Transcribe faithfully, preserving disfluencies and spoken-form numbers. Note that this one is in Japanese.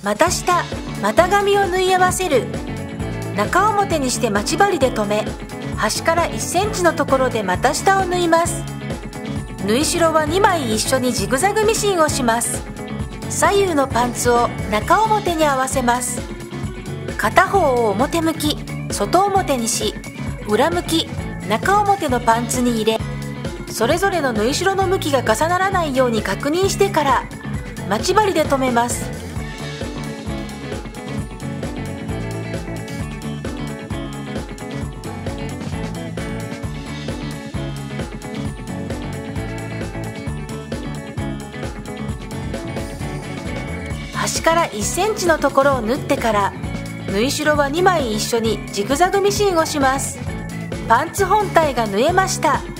股下股上を縫い合わせる。中表にして待ち針で留め、端からいっセンチのところで股下を縫います。縫い代はにまい一緒にジグザグミシンをします。左右のパンツを中表に合わせます。片方を表向き外表にし、裏向き中表のパンツに入れ、それぞれの縫い代の向きが重ならないように確認してから待ち針で留めます。端からいっセンチのところを縫ってから、縫い代はにまい一緒にジグザグミシンをします。パンツ本体が縫えました。